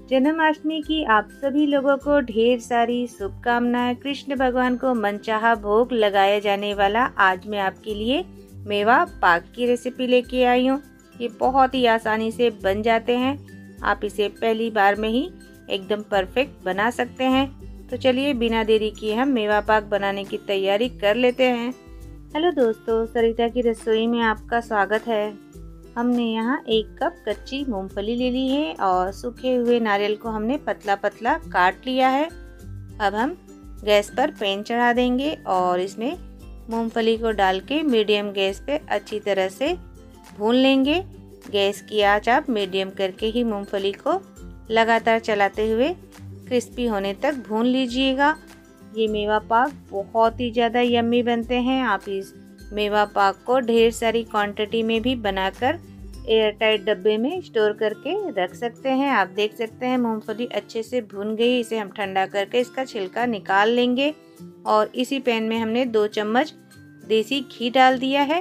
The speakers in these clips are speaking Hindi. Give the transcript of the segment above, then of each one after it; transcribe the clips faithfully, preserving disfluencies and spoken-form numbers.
जन्माष्टमी की आप सभी लोगों को ढेर सारी शुभकामनाएं। कृष्ण भगवान को मनचाहा भोग लगाया जाने वाला आज मैं आपके लिए मेवा पाक की रेसिपी लेके आई हूँ। ये बहुत ही आसानी से बन जाते हैं। आप इसे पहली बार में ही एकदम परफेक्ट बना सकते हैं। तो चलिए बिना देरी किए हम मेवा पाक बनाने की तैयारी कर लेते हैं। हेलो दोस्तों, सरिता की रसोई में आपका स्वागत है। हमने यहाँ एक कप कच्ची मूंगफली ले ली है और सूखे हुए नारियल को हमने पतला पतला काट लिया है। अब हम गैस पर पैन चढ़ा देंगे और इसमें मूंगफली को डाल के मीडियम गैस पे अच्छी तरह से भून लेंगे। गैस की आंच आप मीडियम करके ही मूंगफली को लगातार चलाते हुए क्रिस्पी होने तक भून लीजिएगा। ये मेवा पाक बहुत ही ज़्यादा यम्मी बनते हैं। आप इस मेवा पाक को ढेर सारी क्वांटिटी में भी बनाकर एयर टाइट डब्बे में स्टोर करके रख सकते हैं। आप देख सकते हैं मूंगफली अच्छे से भून गई। इसे हम ठंडा करके इसका छिलका निकाल लेंगे और इसी पैन में हमने दो चम्मच देसी घी डाल दिया है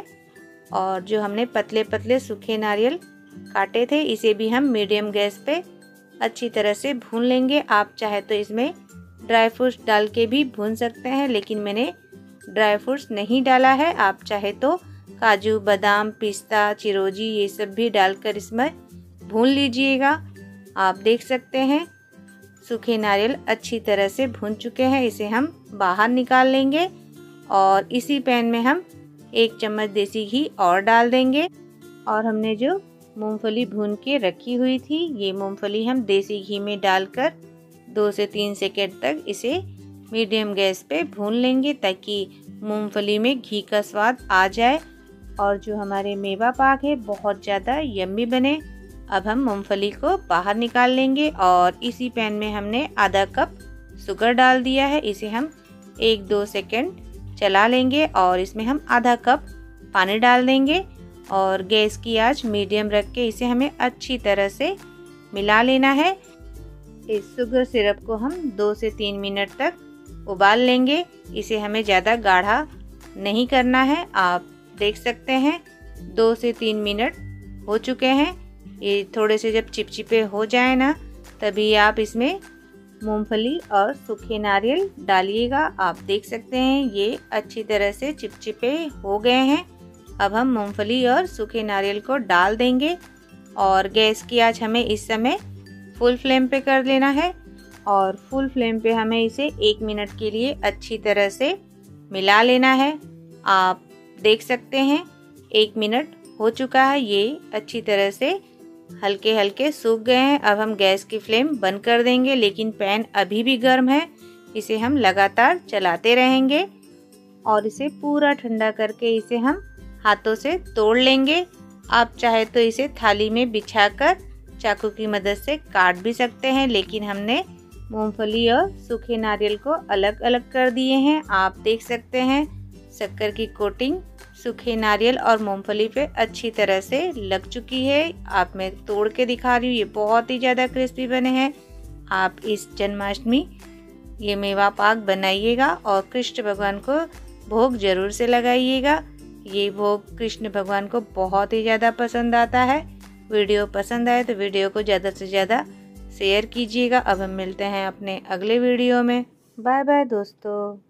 और जो हमने पतले पतले सूखे नारियल काटे थे इसे भी हम मीडियम गैस पे अच्छी तरह से भून लेंगे। आप चाहे तो इसमें ड्राई फ्रूट्स डाल के भी भून सकते हैं, लेकिन मैंने ड्राई फ्रूट्स नहीं डाला है। आप चाहे तो काजू, बादाम, पिस्ता, चिरोजी ये सब भी डालकर इसमें भून लीजिएगा। आप देख सकते हैं सूखे नारियल अच्छी तरह से भून चुके हैं। इसे हम बाहर निकाल लेंगे और इसी पैन में हम एक चम्मच देसी घी और डाल देंगे और हमने जो मूंगफली भून के रखी हुई थी ये मूंगफली हम देसी घी में डालकर दो से तीन सेकंड तक इसे मीडियम गैस पे भून लेंगे ताकि मूंगफली में घी का स्वाद आ जाए और जो हमारे मेवा पाक है बहुत ज़्यादा यम्मी बने। अब हम मूंगफली को बाहर निकाल लेंगे और इसी पैन में हमने आधा कप शुगर डाल दिया है। इसे हम एक दो सेकंड चला लेंगे और इसमें हम आधा कप पानी डाल देंगे और गैस की आंच मीडियम रख के इसे हमें अच्छी तरह से मिला लेना है। इस शुगर सिरप को हम दो से तीन मिनट तक उबाल लेंगे। इसे हमें ज़्यादा गाढ़ा नहीं करना है। आप देख सकते हैं दो से तीन मिनट हो चुके हैं। ये थोड़े से जब चिपचिपे हो जाए ना तभी आप इसमें मूंगफली और सूखे नारियल डालिएगा। आप देख सकते हैं ये अच्छी तरह से चिपचिपे हो गए हैं। अब हम मूंगफली और सूखे नारियल को डाल देंगे और गैस की आंच हमें इस समय फुल फ्लेम पे कर लेना है और फुल फ्लेम पे हमें इसे एक मिनट के लिए अच्छी तरह से मिला लेना है। आप देख सकते हैं एक मिनट हो चुका है। ये अच्छी तरह से हल्के हल्के सूख गए हैं। अब हम गैस की फ्लेम बंद कर देंगे, लेकिन पैन अभी भी गर्म है। इसे हम लगातार चलाते रहेंगे और इसे पूरा ठंडा करके इसे हम हाथों से तोड़ लेंगे। आप चाहे तो इसे थाली में बिछाकर चाकू की मदद से काट भी सकते हैं, लेकिन हमने मूंगफली और सूखे नारियल को अलग अलग कर दिए हैं। आप देख सकते हैं शक्कर की कोटिंग सूखे नारियल और मूंगफली पे अच्छी तरह से लग चुकी है। आप मैं तोड़ के दिखा रही हूँ, ये बहुत ही ज़्यादा क्रिस्पी बने हैं। आप इस जन्माष्टमी ये मेवा पाक बनाइएगा और कृष्ण भगवान को भोग जरूर से लगाइएगा। ये भोग कृष्ण भगवान को बहुत ही ज़्यादा पसंद आता है। वीडियो पसंद आए तो वीडियो को ज़्यादा से ज़्यादा शेयर कीजिएगा। अब हम मिलते हैं अपने अगले वीडियो में। बाय बाय दोस्तों।